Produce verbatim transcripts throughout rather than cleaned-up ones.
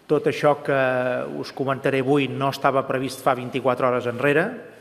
Tot això que us comentaré avui no estava previst fa vint-i-quatre hores enrere,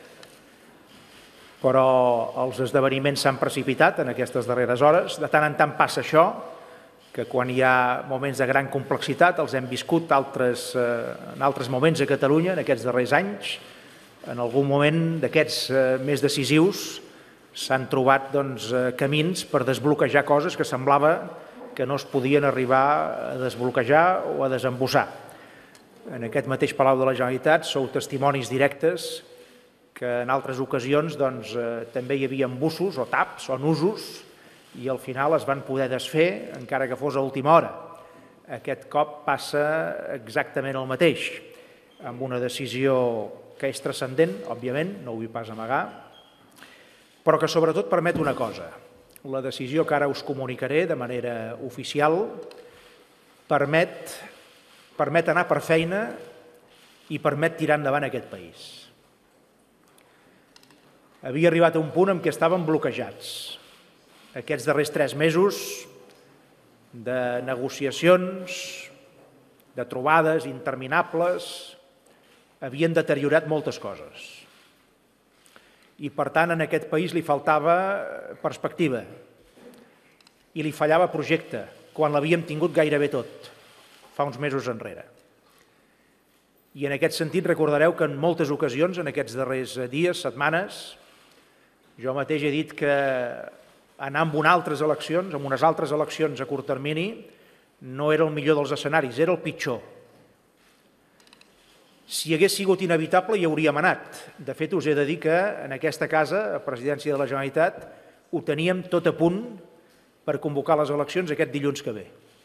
però els esdeveniments s'han precipitat en aquestes darreres hores. De tant en tant passa això, que quan hi ha moments de gran complexitat, els hem viscut altres, eh, en altres moments a Catalunya, en aquests darrers anys. En algun moment d'aquests eh, més decisius s'han trobat doncs, eh, camins per desbloquejar coses que semblava que no es podien arribar a desbloquejar o a desembussar. En aquest mateix Palau de la Generalitat sou testimonis directes que en altres ocasions doncs, eh, també hi havia embussos o taps o nusos i al final es van poder desfer encara que fos a última hora. Aquest cop passa exactament el mateix, amb una decisió que és transcendent, òbviament, no ho vull pas amagar, però que sobretot permet una cosa. La decisió que ara us comunicaré de manera oficial permet, permet anar per feina i permet tirar endavant aquest país. Havia arribat a un punt en què estàvem bloquejats. Aquests darrers tres mesos de negociacions, de trobades interminables, havien deteriorat moltes coses. I, per tant, en aquest país li faltava perspectiva i li fallava projecte, quan l'havíem tingut gairebé tot, fa uns mesos enrere. I en aquest sentit recordareu que en moltes ocasions, en aquests darrers dies, setmanes, jo mateix he dit que anar amb unes altres eleccions, amb unes altres eleccions a curt termini, no era el millor dels escenaris, era el pitjor. Si hagués sigut inevitable, hi hauríem anat. De fet, us he de dir que en aquesta casa, a Presidència de la Generalitat, ho teníem tot a punt per convocar les eleccions aquest dilluns que ve.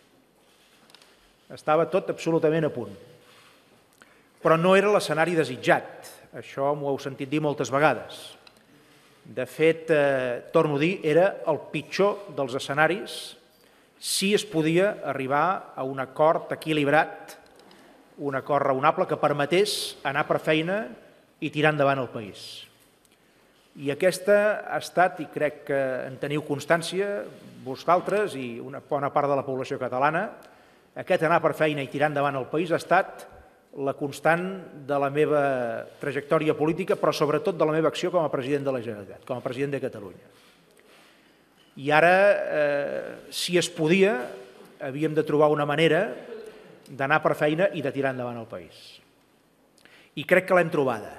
Estava tot absolutament a punt. Però no era l'escenari desitjat. Això m'ho heu sentit dir moltes vegades. De fet, eh, torno a dir, era el pitjor dels escenaris si es podia arribar a un acord equilibrat, un acord raonable que permetés anar per feina i tirar endavant el país. I aquesta ha estat, i crec que en teniu constància, vosaltres i una bona part de la població catalana, aquest anar per feina i tirar endavant el país ha estat la constant de la meva trajectòria política, però sobretot de la meva acció com a president de la Generalitat, com a president de Catalunya. I ara, eh, si es podia, havíem de trobar una manera d'anar per feina i de tirar endavant el país. I crec que l'hem trobada.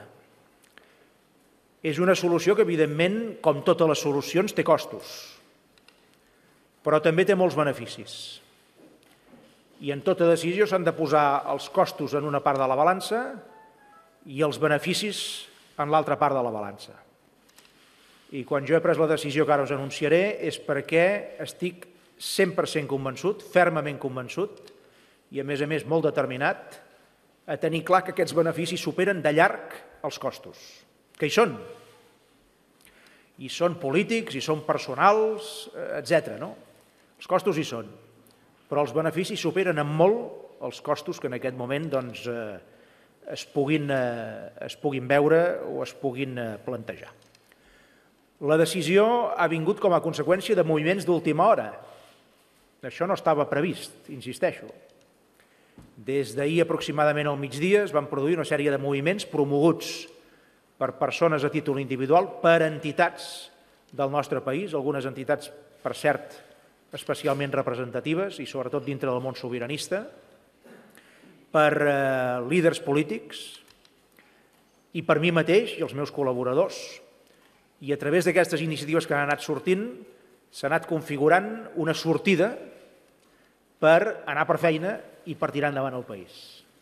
És una solució que, evidentment, com totes les solucions, té costos, però també té molts beneficis. I en tota decisió s'han de posar els costos en una part de la balança i els beneficis en l'altra part de la balança. I quan jo he pres la decisió que ara us anunciaré és perquè estic cent per cent convençut, fermament convençut, i a més a més molt determinat, a tenir clar que aquests beneficis superen de llarg els costos, que hi són. I són polítics, i són personals, etcètera. No? Els costos hi són, però els beneficis superen en molt els costos que en aquest moment doncs, eh, es, puguin, eh, es puguin veure o es puguin eh, plantejar. La decisió ha vingut com a conseqüència de moviments d'última hora. Això no estava previst, insisteixo. Des d'ahir aproximadament al migdia es van produir una sèrie de moviments promoguts per persones a títol individual, per entitats del nostre país, algunes entitats, per cert, especialment representatives i sobretot dintre del món sobiranista, per eh, líders polítics i per mi mateix i els meus col·laboradors. I a través d'aquestes iniciatives que han anat sortint s'ha anat configurant una sortida per anar per feina i per tirar endavant el país.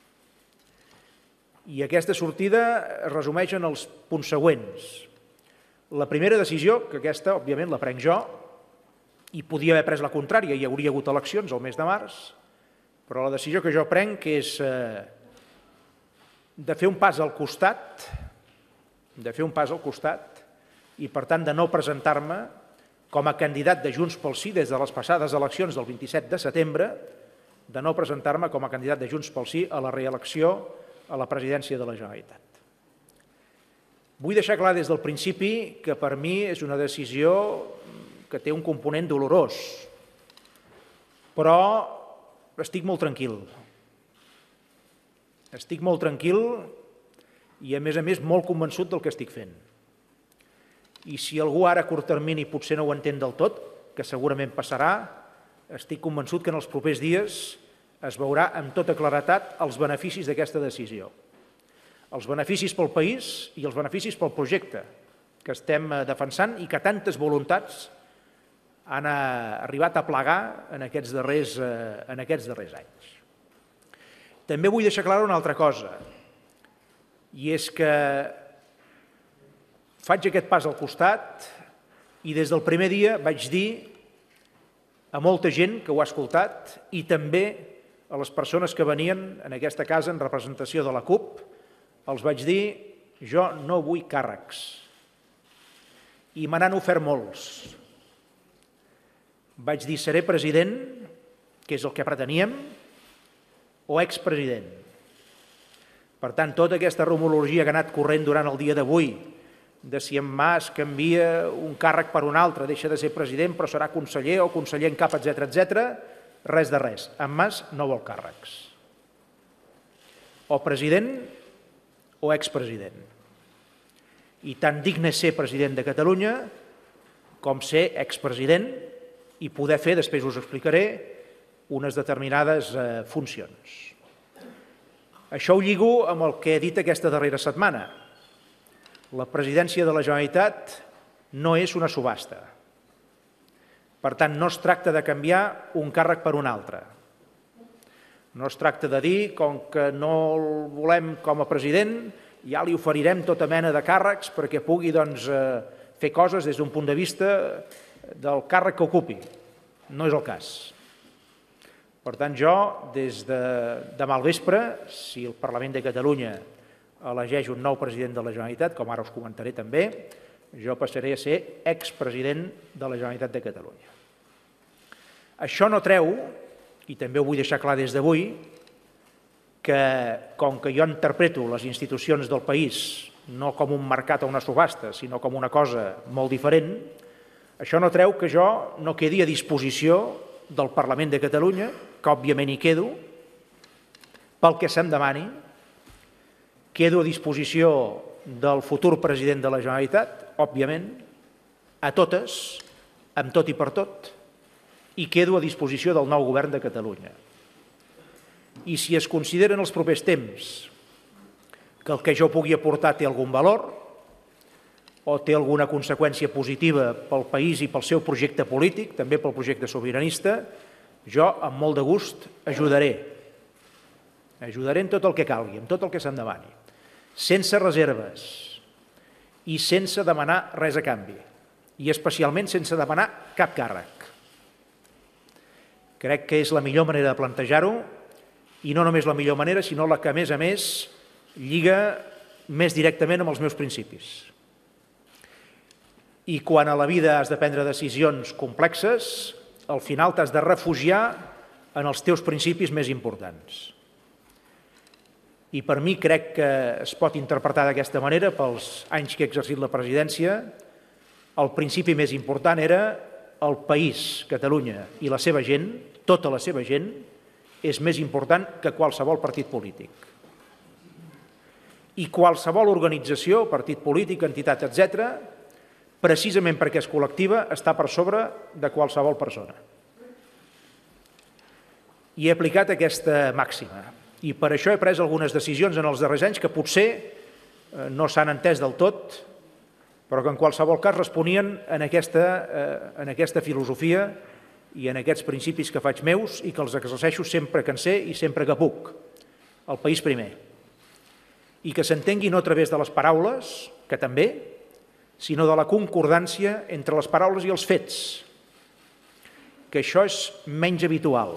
I aquesta sortida es resumeix en els punts següents. La primera decisió, que aquesta, òbviament, la prenc jo, i podia haver pres la contrària, hi hauria hagut eleccions al mes de març, però la decisió que jo prenc és eh, de fer un pas al costat, de fer un pas al costat, i per tant de no presentar-me com a candidat de Junts pel Sí des de les passades eleccions del vint-i-set de setembre, de no presentar-me com a candidat de Junts pel Sí a la reelecció a la presidència de la Generalitat. Vull deixar clar des del principi que per mi és una decisió que té un component dolorós, però estic molt tranquil. Estic molt tranquil i, a més a més, molt convençut del que estic fent. I si algú ara a curt termini potser no ho entén del tot, que segurament passarà, estic convençut que en els propers dies es veurà amb tota claretat els beneficis d'aquesta decisió. Els beneficis pel país i els beneficis pel projecte que estem defensant i que tantes voluntats han arribat a plegar en aquests darrers, en aquests darrers anys. També vull deixar clara una altra cosa, i és que faig aquest pas al costat i des del primer dia vaig dir a molta gent que ho ha escoltat i també a les persones que venien en aquesta casa en representació de la CUP, els vaig dir: jo no vull càrrecs. I me n'han ofert molts. Vaig dir: seré president, que és el que preteníem, o expresident. Per tant, tota aquesta rumorologia que ha anat corrent durant el dia d'avui, de si en Mas canvia un càrrec per un altre, deixa de ser president però serà conseller o conseller en cap, etcètera, etcètera, res de res. En Mas no vol càrrecs. O president o expresident. I tan digne ser president de Catalunya com ser expresident i poder fer, després us explicaré, unes determinades funcions. Això ho lligo amb el que he dit aquesta darrera setmana. La presidència de la Generalitat no és una subhasta. Per tant, no es tracta de canviar un càrrec per un altre. No es tracta de dir, com que no el volem com a president, ja li oferirem tota mena de càrrecs perquè pugui doncs, fer coses des d'un punt de vista del càrrec que ocupi. No és el cas. Per tant, jo, des de demà al vespre, si el Parlament de Catalunya elegeix un nou president de la Generalitat, com ara us comentaré també, jo passaré a ser expresident de la Generalitat de Catalunya. Això no treu, i també ho vull deixar clar des d'avui, que com que jo interpreto les institucions del país no com un mercat o una subhasta, sinó com una cosa molt diferent, això no treu que jo no quedi a disposició del Parlament de Catalunya, que òbviament hi quedo, pel que se'm demani, quedo a disposició del futur president de la Generalitat, òbviament, a totes, amb tot i per tot, i quedo a disposició del nou govern de Catalunya. I si es considera en els propers temps que el que jo pugui aportar té algun valor o té alguna conseqüència positiva pel país i pel seu projecte polític, també pel projecte sobiranista, jo, amb molt de gust, ajudaré. Ajudaré en tot el que calgui, en tot el que se'm demani, sense reserves i sense demanar res a canvi, i especialment sense demanar cap càrrec. Crec que és la millor manera de plantejar-ho, i no només la millor manera, sinó la que, a més a més, lliga més directament amb els meus principis. I quan a la vida has de prendre decisions complexes, al final t'has de refugiar en els teus principis més importants. I per mi crec que es pot interpretar d'aquesta manera, pels anys que he exercit la presidència, el principi més important era el país, Catalunya, i la seva gent, tota la seva gent, és més important que qualsevol partit polític. I qualsevol organització, partit polític, entitat, etcètera, precisament perquè és col·lectiva, està per sobre de qualsevol persona. I he aplicat aquesta màxima. I per això he pres algunes decisions en els darrers anys que potser no s'han entès del tot, però que en qualsevol cas responien en aquesta, en aquesta filosofia i en aquests principis que faig meus i que els exerceixo sempre que en sé i sempre que puc. El país primer. I que s'entengui no a través de les paraules, que també, sinó de la concordància entre les paraules i els fets, que això és menys habitual.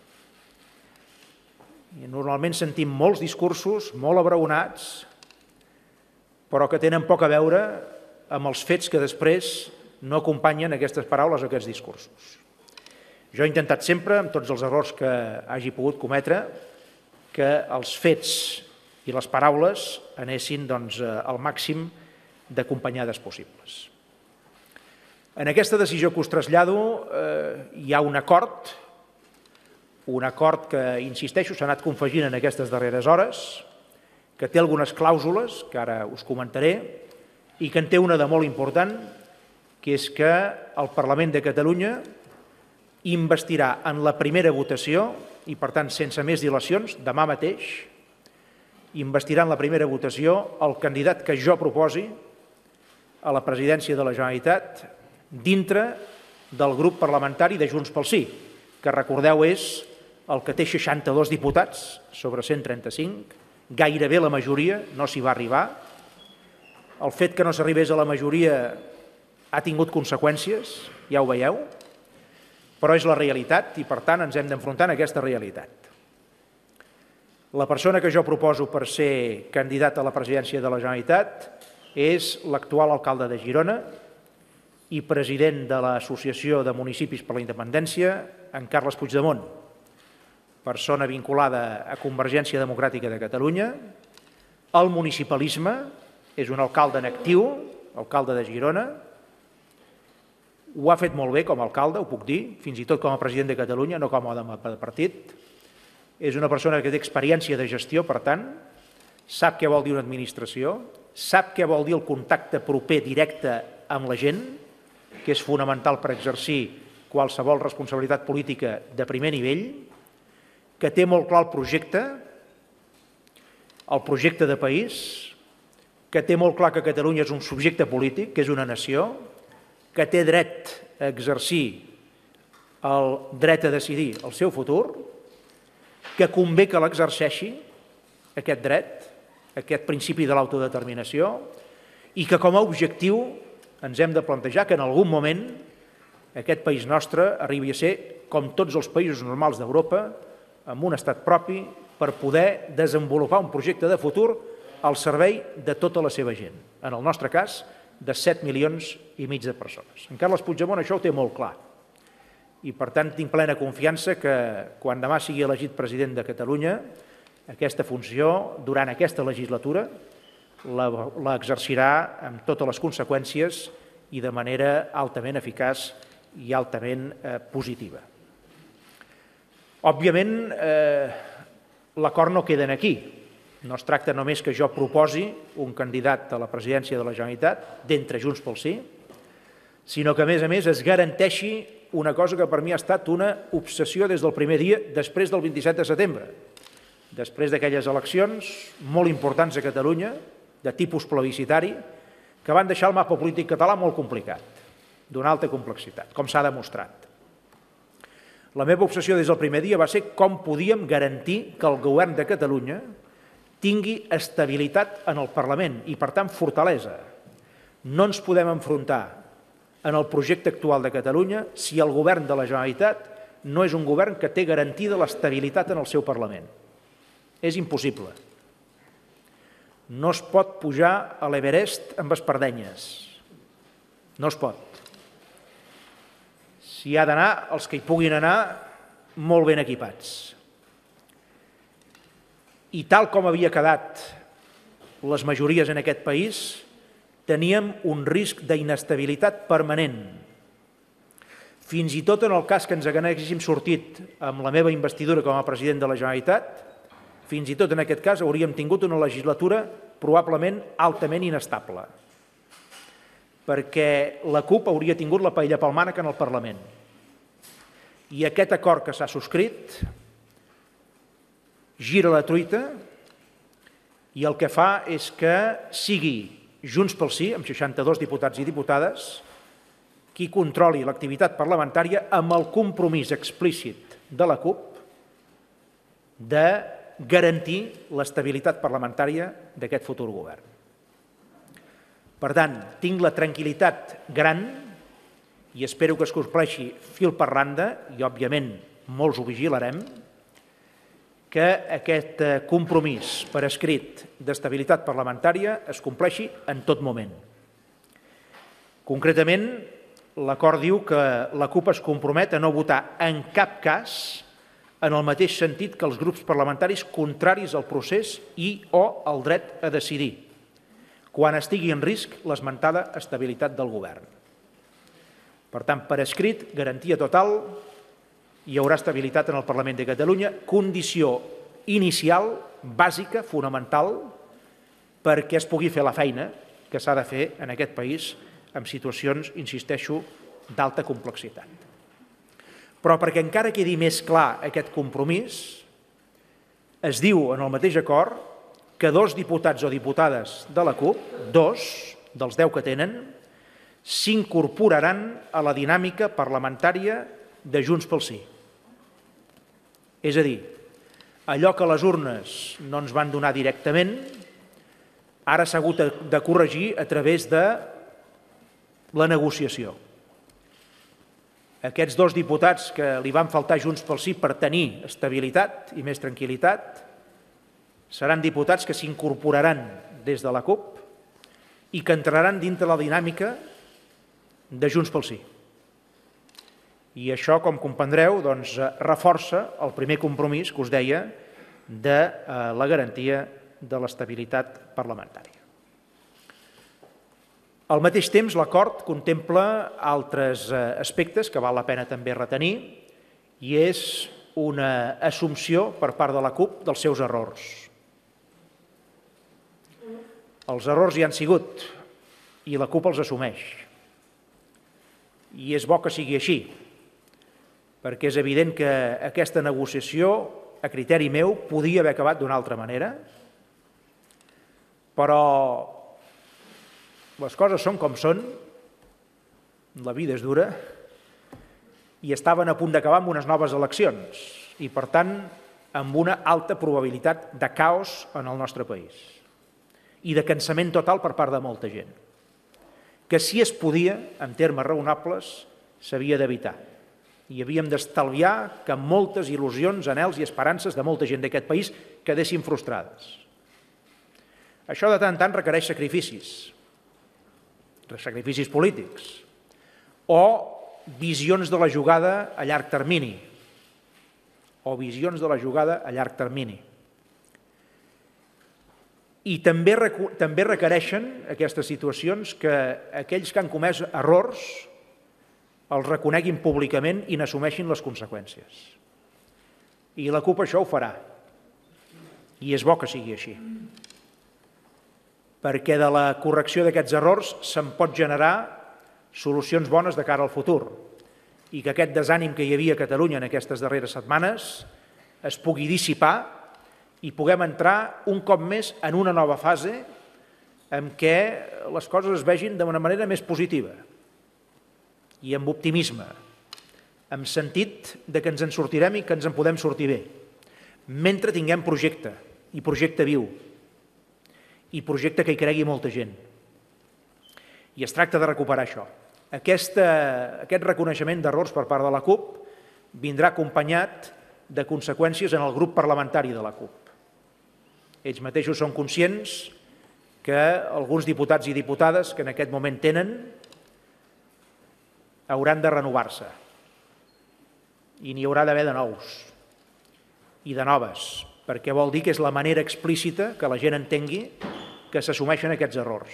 I normalment sentim molts discursos, molt abraonats, però que tenen poc a veure amb els fets que després no acompanyen aquestes paraules o aquests discursos. Jo he intentat sempre, amb tots els errors que hagi pogut cometre, que els fets i les paraules anessin doncs, al màxim d'acompanyades possibles. En aquesta decisió que us trasllado eh, hi ha un acord un acord que, insisteixo, s'ha anat confegint en aquestes darreres hores, que té algunes clàusules, que ara us comentaré, i que en té una de molt important, que és que el Parlament de Catalunya investirà en la primera votació, i per tant sense més dilacions, demà mateix, investirà en la primera votació el candidat que jo proposi a la presidència de la Generalitat dintre del grup parlamentari de Junts pel Sí, que recordeu és el que té seixanta-dos diputats sobre cent trenta-cinc, gairebé la majoria, no s'hi va arribar. El fet que no s'arribés a la majoria ha tingut conseqüències, ja ho veieu, però és la realitat i, per tant, ens hem d'enfrontar a aquesta realitat. La persona que jo proposo per ser candidat a la presidència de la Generalitat és l'actual alcalde de Girona i president de l'Associació de Municipis per la Independència, en Carles Puigdemont, persona vinculada a Convergència Democràtica de Catalunya, al municipalisme, és un alcalde en actiu, alcalde de Girona, ho ha fet molt bé com a alcalde, ho puc dir, fins i tot com a president de Catalunya, no com a de partit. És una persona que té experiència de gestió, per tant, sap què vol dir una administració, sap què vol dir el contacte proper directe amb la gent, que és fonamental per exercir qualsevol responsabilitat política de primer nivell, que té molt clar el projecte, el projecte de país, que té molt clar que Catalunya és un subjecte polític, que és una nació, que té dret a exercir el dret a decidir el seu futur, que convé que l'exerceixi, aquest dret, aquest principi de l'autodeterminació, i que com a objectiu ens hem de plantejar que en algun moment aquest país nostre arribi a ser, com tots els països normals d'Europa, amb un estat propi per poder desenvolupar un projecte de futur al servei de tota la seva gent. En el nostre cas, de set milions i mig de persones. En Carles Puigdemont això ho té molt clar. I, per tant, tinc plena confiança que quan demà sigui elegit president de Catalunya, aquesta funció, durant aquesta legislatura, l'exercirà amb totes les conseqüències i de manera altament eficaç i altament positiva. Òbviament, l'acord no queda aquí. No es tracta només que jo proposi un candidat a la presidència de la Generalitat d'entre Junts pel Sí, sinó que, a més a més, es garanteixi una cosa que per mi ha estat una obsessió des del primer dia, després del vint-i-set de setembre, després d'aquelles eleccions molt importants a Catalunya, de tipus plebiscitari, que van deixar el mapa polític català molt complicat, d'una alta complexitat, com s'ha demostrat. La meva obsessió des del primer dia va ser com podíem garantir que el govern de Catalunya tingui estabilitat en el Parlament i, per tant, fortalesa. No ens podem enfrontar en el projecte actual de Catalunya si el govern de la Generalitat no és un govern que té garantida l'estabilitat en el seu Parlament. És impossible. No es pot pujar a l'Everest amb espardenyes. No es pot. Si hi ha d'anar, els que hi puguin anar, molt ben equipats. I tal com havia quedat les majories en aquest país, teníem un risc d'inestabilitat permanent. Fins i tot en el cas que ens haguéssim sortit amb la meva investidura com a president de la Generalitat, fins i tot en aquest cas hauríem tingut una legislatura probablement altament inestable, perquè la CUP hauria tingut la paella pel mànec en el Parlament. I aquest acord que s'ha subscrit gira la truita i el que fa és que sigui Junts pel Sí, amb seixanta-dos diputats i diputades, qui controli l'activitat parlamentària amb el compromís explícit de la CUP de garantir l'estabilitat parlamentària d'aquest futur govern. Per tant, tinc la tranquil·litat gran i espero que es compleixi fil per randa, i òbviament molts ho vigilarem, que aquest compromís per escrit d'estabilitat parlamentària es compleixi en tot moment. Concretament, l'acord diu que la CUP es compromet a no votar en cap cas en el mateix sentit que els grups parlamentaris contraris al procés i o al dret a decidir, quan estigui en risc l'esmentada estabilitat del govern. Per tant, per escrit, garantia total hi haurà estabilitat en el Parlament de Catalunya, condició inicial, bàsica, fonamental, perquè es pugui fer la feina que s'ha de fer en aquest país en situacions, insisteixo, d'alta complexitat. Però perquè encara quedi més clar aquest compromís, es diu en el mateix acord que dos diputats o diputades de la CUP, dos dels deu que tenen, s'incorporaran a la dinàmica parlamentària de Junts pel Sí. És a dir, allò que les urnes no ens van donar directament, ara s'ha hagut de corregir a través de la negociació. Aquests dos diputats que li van faltar a Junts pel Sí per tenir estabilitat i més tranquil·litat seran diputats que s'incorporaran des de la CUP i que entraran dintre la dinàmica de Junts pel Sí. I això, com comprendreu, doncs, reforça el primer compromís que us deia de la garantia de l'estabilitat parlamentària. Al mateix temps, l'acord contempla altres aspectes que val la pena també retenir i és una assumpció per part de la CUP dels seus errors. Els errors hi han sigut i la CUP els assumeix. I és bo que sigui així, perquè és evident que aquesta negociació, a criteri meu, podia haver acabat d'una altra manera, però les coses són com són, la vida és dura, i estaven a punt d'acabar amb unes noves eleccions, i per tant amb una alta probabilitat de caos en el nostre país, i de cansament total per part de molta gent, que si es podia, en termes raonables, s'havia d'evitar. I havíem d'estalviar que moltes il·lusions, anhels i esperances de molta gent d'aquest país quedessin frustrades. Això de tant en tant requereix sacrificis, sacrificis polítics, o visions de la jugada a llarg termini, o visions de la jugada a llarg termini. I també, també requereixen aquestes situacions que aquells que han comès errors els reconeguin públicament i n'assumeixin les conseqüències. I la CUP això ho farà. I és bo que sigui així. Perquè de la correcció d'aquests errors se'n pot generar solucions bones de cara al futur i que aquest desànim que hi havia a Catalunya en aquestes darreres setmanes es pugui dissipar i puguem entrar un cop més en una nova fase en què les coses es vegin d'una manera més positiva i amb optimisme, amb sentit de que ens en sortirem i que ens en podem sortir bé, mentre tinguem projecte, i projecte viu, i projecte que hi cregui molta gent. I es tracta de recuperar això. Aquesta, aquest reconeixement d'errors per part de la CUP vindrà acompanyat de conseqüències en el grup parlamentari de la CUP. Ells mateixos són conscients que alguns diputats i diputades que en aquest moment tenen hauran de renovar-se i n'hi haurà d'haver de nous i de noves, perquè vol dir que és la manera explícita que la gent entengui que s'assumeixen aquests errors.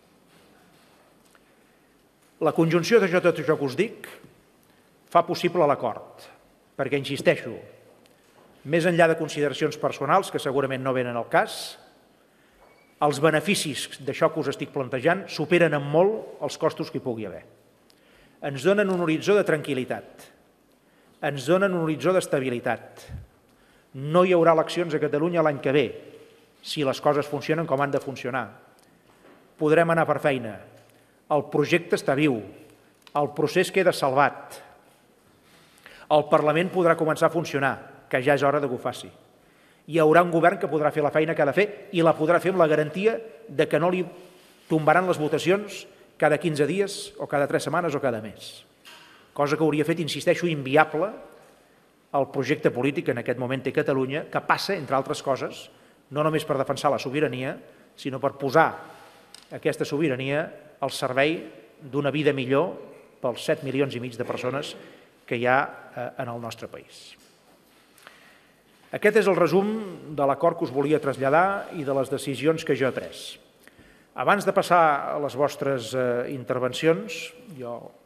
La conjunció de tot això que us dic fa possible l'acord, perquè, insisteixo, més enllà de consideracions personals, que segurament no venen al cas, els beneficis d'això que us estic plantejant superen en molt els costos que hi pugui haver. Ens donen un horitzó de tranquil·litat, ens donen un horitzó d'estabilitat. No hi haurà eleccions a Catalunya l'any que ve, si les coses funcionen com han de funcionar. Podrem anar per feina. El projecte està viu, el procés queda salvat. El Parlament podrà començar a funcionar, que ja és hora que ho faci. Hi haurà un govern que podrà fer la feina que ha de fer i la podrà fer amb la garantia de que no li tombaran les votacions cada quinze dies o cada tres setmanes o cada mes. Cosa que hauria fet, insisteixo, inviable el projecte polític que en aquest moment té Catalunya, que passa, entre altres coses, no només per defensar la sobirania, sinó per posar aquesta sobirania al servei d'una vida millor pels set milions i mig de persones que hi ha en el nostre país. Aquest és el resum de l'acord que us volia traslladar i de les decisions que jo he pres. Abans de passar a les vostres intervencions, jo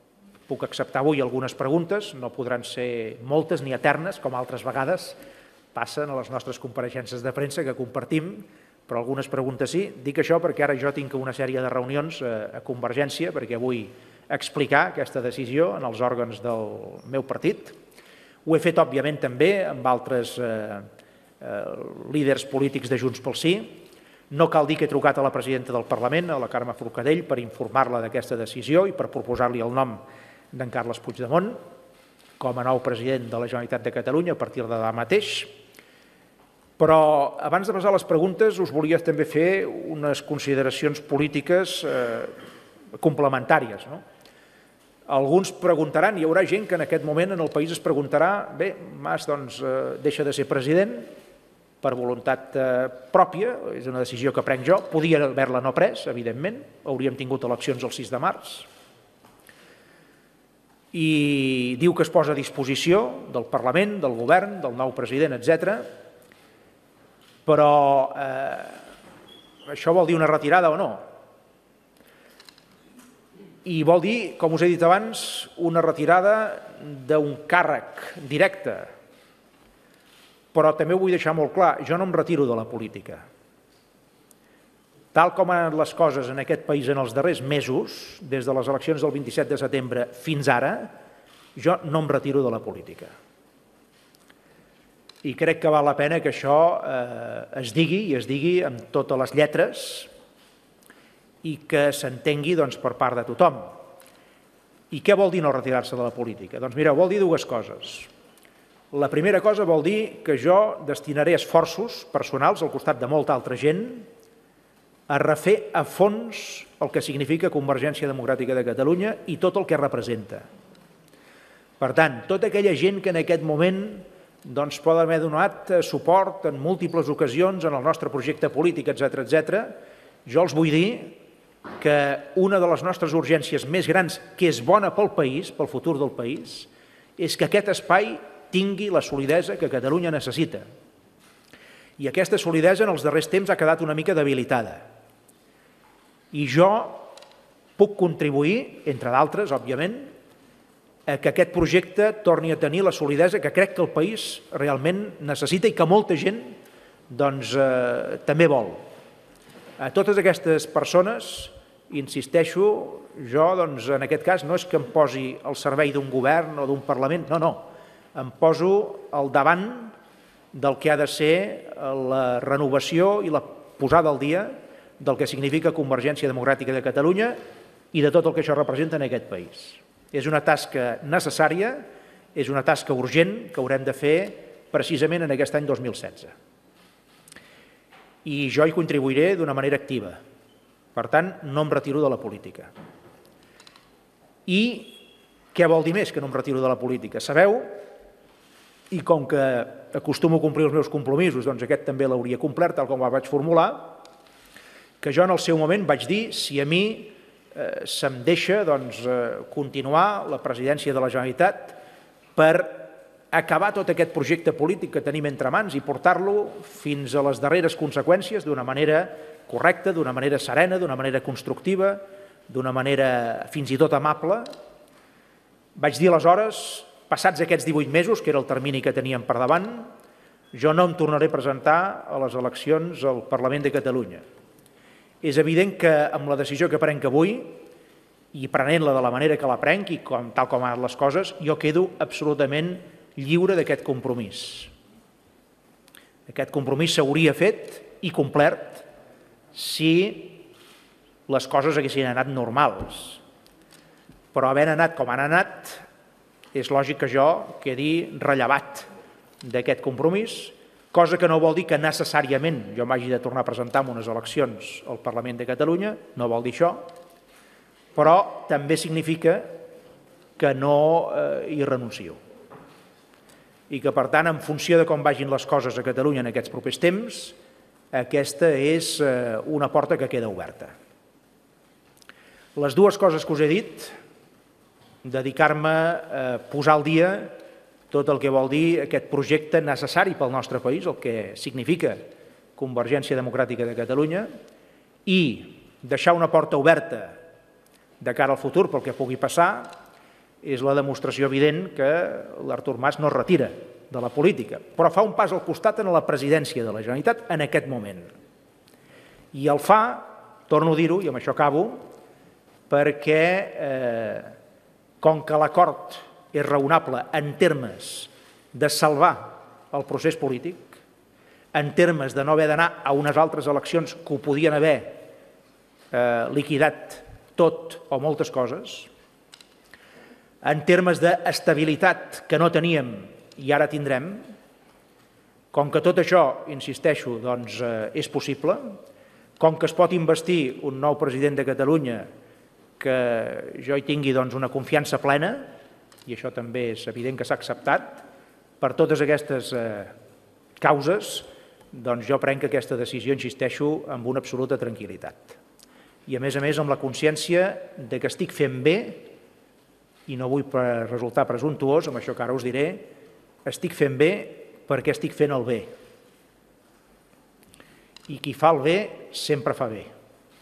puc acceptar avui algunes preguntes, no podran ser moltes ni eternes, com altres vegades passen a les nostres compareixences de premsa que compartim, però algunes preguntes sí. Dic això perquè ara jo tinc una sèrie de reunions a Convergència perquè vull explicar aquesta decisió en els òrgans del meu partit. Ho he fet, òbviament, també amb altres líders polítics de Junts pel Sí. No cal dir que he trucat a la presidenta del Parlament, a la Carme Forcadell, per informar-la d'aquesta decisió i per proposar-li el nom d'en Carles Puigdemont com a nou president de la Generalitat de Catalunya a partir de demà mateix. Però abans de passar a les preguntes us volia també fer unes consideracions polítiques complementàries. Alguns preguntaran, hi haurà gent que en aquest moment en el país es preguntarà bé, Mas doncs deixa de ser president per voluntat pròpia, és una decisió que prenc jo, podia haver-la no pres, evidentment, hauríem tingut eleccions el sis de març, i diu que es posa a disposició del Parlament, del govern, del nou president, etcètera, però això vol dir una retirada o no? I vol dir, com us he dit abans, una retirada d'un càrrec directe. Però també ho vull deixar molt clar, jo no em retiro de la política. Tal com han anat les coses en aquest país en els darrers mesos, des de les eleccions del vint-i-set de setembre fins ara, jo no em retiro de la política. I crec que val la pena que això es digui i es digui amb totes les lletres i que s'entengui per part de tothom. I què vol dir no retirar-se de la política? Doncs mireu, vol dir dues coses. La primera cosa vol dir que jo destinaré esforços personals al costat de molta altra gent a refer a fons el que significa Convergència Democràtica de Catalunya i tot el que representa. Per tant, tota aquella gent que en aquest moment doncs pot haver donat suport en múltiples ocasions en el nostre projecte polític, etcètera, etcètera, jo els vull dir que una de les nostres urgències més grans, que és bona pel país, pel futur del país, és que aquest espai tingui la solidesa que Catalunya necessita. I aquesta solidesa en els darrers temps ha quedat una mica debilitada. I jo puc contribuir, entre d'altres, òbviament, a que aquest projecte torni a tenir la solidesa que crec que el país realment necessita i que molta gent doncs, eh, també vol. A totes aquestes persones, insisteixo, jo doncs, en aquest cas no és que em posi al servei d'un govern o d'un Parlament, no, no, em poso al davant del que ha de ser la renovació i la posada al dia del que significa Convergència Democràtica de Catalunya i de tot el que això representa en aquest país. És una tasca necessària, és una tasca urgent que haurem de fer precisament en aquest any dos mil setze. I jo hi contribuiré d'una manera activa. Per tant, no em retiro de la política. I què vol dir més que no em retiro de la política? Sabeu, i com que acostumo a complir els meus compromisos, doncs aquest també l'hauria complert, tal com ho vaig formular, que jo en el seu moment vaig dir si a mi se'm deixa continuar la presidència de la Generalitat per acabar tot aquest projecte polític que tenim entre mans i portar-lo fins a les darreres conseqüències d'una manera correcta, d'una manera serena, d'una manera constructiva, d'una manera fins i tot amable. Vaig dir aleshores, passats aquests divuit mesos, que era el termini que teníem per davant, jo no em tornaré a presentar a les eleccions al Parlament de Catalunya. És evident que amb la decisió que prenc avui, i prenent-la de la manera que la prenc i tal com han anat les coses, jo quedo absolutament lliure d'aquest compromís. Aquest compromís s'hauria fet i complert si les coses haguessin anat normals. Però havent anat com han anat, és lògic que jo quedi rellevat d'aquest compromís, cosa que no vol dir que necessàriament jo m'hagi de tornar a presentar en unes eleccions al Parlament de Catalunya, no vol dir això, però també significa que no hi renuncio. I que, per tant, en funció de com vagin les coses a Catalunya en aquests propers temps, aquesta és una porta que queda oberta. Les dues coses que us he dit, dedicar-me a posar al dia tot el que vol dir aquest projecte necessari pel nostre país, el que significa Convergència Democràtica de Catalunya, i deixar una porta oberta de cara al futur pel que pugui passar, és la demostració evident que l'Artur Mas no es retira de la política, però fa un pas al costat en la presidència de la Generalitat en aquest moment. I el fa, torno a dir-ho, i amb això acabo, perquè eh, com que l'acord és raonable en termes de salvar el procés polític, en termes de no haver d'anar a unes altres eleccions que ho podien haver eh, liquidat tot o moltes coses, en termes d'estabilitat que no teníem i ara tindrem, com que tot això, insisteixo, doncs, eh, és possible, com que es pot investir un nou president de Catalunya que jo hi tingui doncs, una confiança plena, i això també és evident que s'ha acceptat, per totes aquestes eh, causes, doncs jo prenc aquesta decisió, insisteixo, amb una absoluta tranquil·litat. I a més a més amb la consciència de que estic fent bé, i no vull resultar presumptuós, amb això que ara us diré, estic fent bé perquè estic fent el bé. I qui fa el bé sempre fa bé.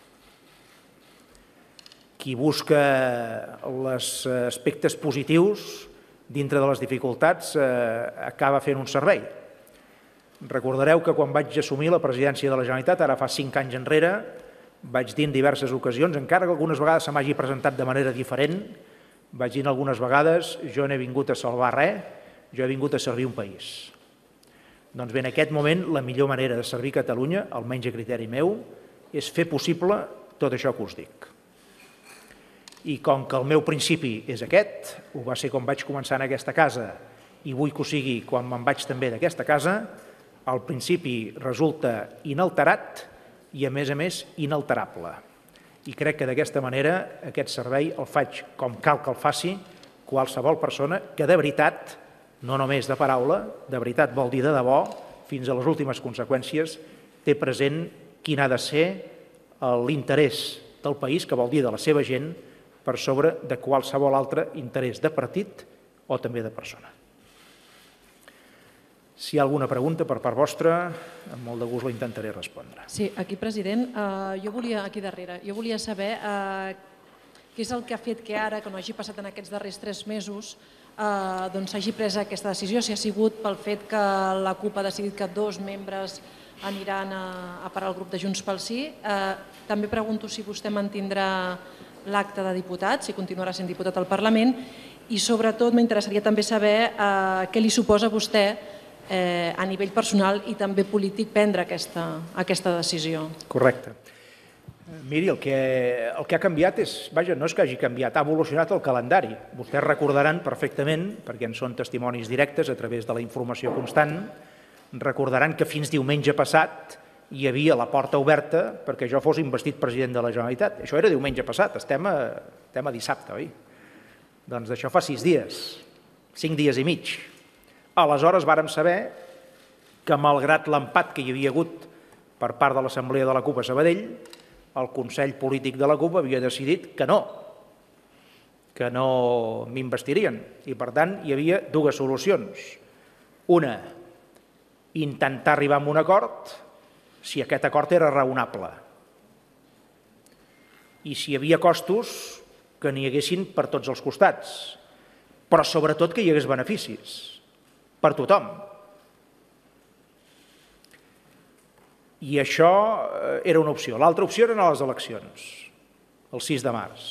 Qui busca els aspectes positius dintre de les dificultats eh, acaba fent un servei. Recordareu que quan vaig assumir la presidència de la Generalitat, ara fa cinc anys enrere, vaig dir en diverses ocasions, encara que algunes vegades se m'hagi presentat de manera diferent, vaig dir algunes vegades, jo no he vingut a salvar res, jo he vingut a servir un país. Doncs bé, en aquest moment, la millor manera de servir Catalunya, almenys a criteri meu, és fer possible tot això que us dic. I com que el meu principi és aquest, ho va ser quan vaig començar en aquesta casa i vull que ho sigui quan me'n vaig també d'aquesta casa, el principi resulta inalterat i, a més a més, inalterable. I crec que d'aquesta manera aquest servei el faig com cal que el faci qualsevol persona que de veritat, no només de paraula, de veritat vol dir de debò, fins a les últimes conseqüències, té present quin ha de ser l'interès del país, que vol dir de la seva gent, per sobre de qualsevol altre interès de partit o també de persona. Si hi ha alguna pregunta per part vostra, amb molt de gust la intentaré respondre. Sí, aquí, president, eh, jo volia, aquí darrere, jo volia saber eh, què és el que ha fet que ara, que no hagi passat en aquests darrers tres mesos, eh, doncs s'hagi pres aquesta decisió, si ha sigut pel fet que la CUP ha decidit que dos membres aniran a, a parar el grup de Junts pel Sí. Eh, també pregunto si vostè mantindrà l'acte de diputat, si continuarà sent diputat al Parlament, i sobretot m'interessaria també saber eh, què li suposa a vostè eh, a nivell personal i també polític prendre aquesta, aquesta decisió. Correcte. Miri, el que, el que ha canviat és, vaja, no és que hagi canviat, ha evolucionat el calendari. Vostès recordaran perfectament, perquè en són testimonis directes a través de la informació constant, recordaran que fins diumenge passat hi havia la porta oberta perquè jo fos investit president de la Generalitat. Això era diumenge passat, estem a, estem a dissabte, oi? Doncs d'això fa sis dies, cinc dies i mig. Aleshores vàrem saber que, malgrat l'empat que hi havia hagut per part de l'Assemblea de la CUP a Sabadell, el Consell Polític de la CUP havia decidit que no, que no m'investirien. I, per tant, hi havia dues solucions. Una, intentar arribar a un acord, si aquest acord era raonable. I si hi havia costos, que n'hi haguessin per tots els costats, però sobretot que hi hagués beneficis, per tothom. I això era una opció. L'altra opció eren les eleccions, el sis de març.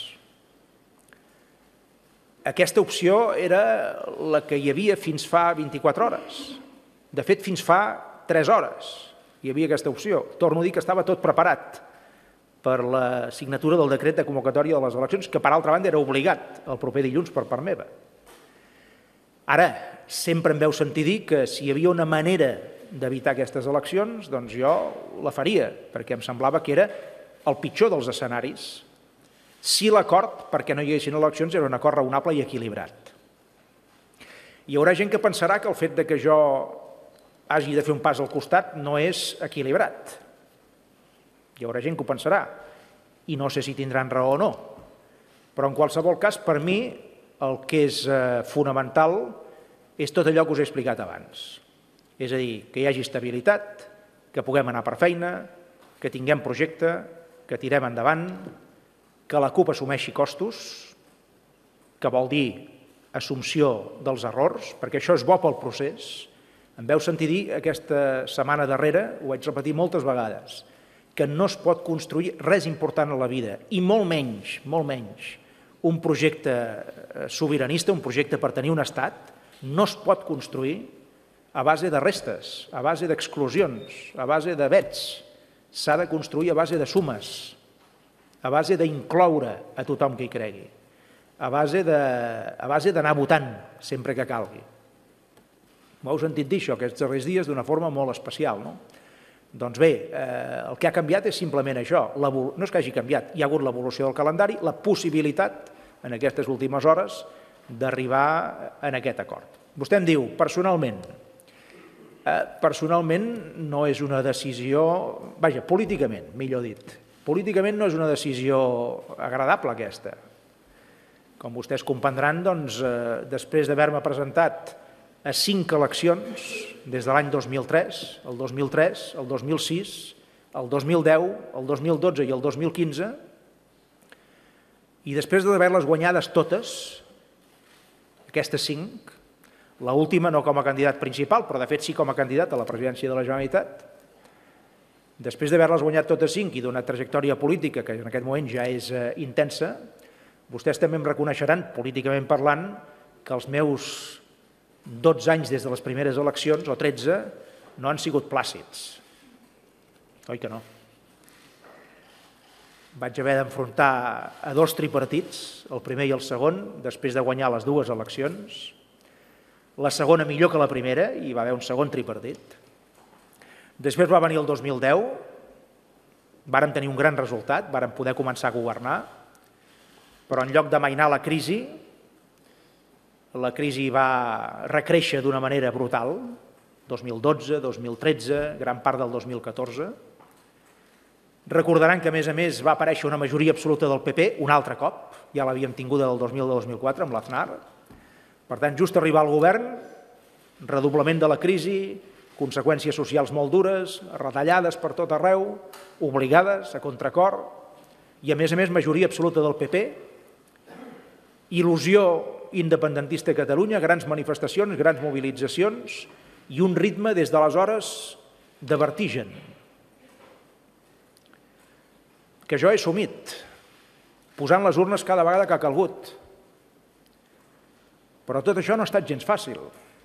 Aquesta opció era la que hi havia fins fa vint-i-quatre hores. De fet, fins fa tres hores hi havia aquesta opció. Torno a dir que estava tot preparat per la signatura del decret de convocatòria de les eleccions, que per altra banda era obligat el proper dilluns per part meva. Ara, sempre em veu sentir dir que si hi havia una manera d'evitar aquestes eleccions, doncs jo la faria, perquè em semblava que era el pitjor dels escenaris, si l'acord, perquè no hi haguessin eleccions, era un acord raonable i equilibrat. Hi haurà gent que pensarà que el fet de que jo hagi de fer un pas al costat no és equilibrat. Hi haurà gent que ho pensarà, i no sé si tindran raó o no. Però en qualsevol cas, per mi, el que és fonamental és tot allò que us he explicat abans. És a dir, que hi hagi estabilitat, que puguem anar per feina, que tinguem projecte, que tirem endavant, que la CUP assumeixi costos, que vol dir assumpció dels errors, perquè això és bo pel procés. Em veu sentir dir aquesta setmana darrera, ho vaig repetir moltes vegades, que no es pot construir res important a la vida, i molt menys, molt menys, un projecte sobiranista, un projecte per tenir un estat, no es pot construir a base de restes, a base d'exclusions, a base de vets. S'ha de construir a base de sumes, a base d'incloure a tothom que hi cregui, a base d'anar votant sempre que calgui. M'ho heu sentit dir això aquests darrers dies d'una forma molt especial, no? Doncs bé, el que ha canviat és simplement això. No és que hagi canviat, hi ha hagut l'evolució del calendari, la possibilitat, en aquestes últimes hores, d'arribar a aquest acord. Vostè em diu, personalment, personalment no és una decisió, vaja, políticament, millor dit, políticament no és una decisió agradable aquesta. Com vostès comprendran, doncs, després d'haver-me presentat a cinc eleccions, des de l'any dos mil tres, el dos mil tres, el dos mil sis, el dos mil deu, el dos mil dotze i el dos mil quinze, i després d'haver-les guanyades totes, aquestes cinc, l'última no com a candidat principal, però de fet sí com a candidat a la presidència de la Generalitat, després d'haver-les guanyat totes cinc i d'una trajectòria política que en aquest moment ja és intensa, vostès també em reconeixeran, políticament parlant, que els meus dotze anys des de les primeres eleccions, o tretze, no han sigut plàcids. Oi que no? Vaig haver d'enfrontar a dos tripartits, el primer i el segon, després de guanyar les dues eleccions. La segona millor que la primera, i va haver un segon tripartit. Després va venir el dos mil deu, vàrem tenir un gran resultat, vàrem poder començar a governar, però en lloc d'amainar la crisi, la crisi va recréixer d'una manera brutal, dos mil dotze, dos mil tretze, gran part del dos mil catorze. Recordaran que, a més a més, va aparèixer una majoria absoluta del P P un altre cop, ja l'havíem tinguda del dos mil dos mil quatre amb l'Aznar. Per tant, just arribar al govern, redoblament de la crisi, conseqüències socials molt dures, retallades per tot arreu, obligades, a contracor, i, a més a més, majoria absoluta del P P, il·lusió independentista a Catalunya, grans manifestacions, grans mobilitzacions i un ritme des d'aleshores de vertigen, que jo he assumit, posant les urnes cada vegada que ha calgut. Però tot això no ha estat gens fàcil.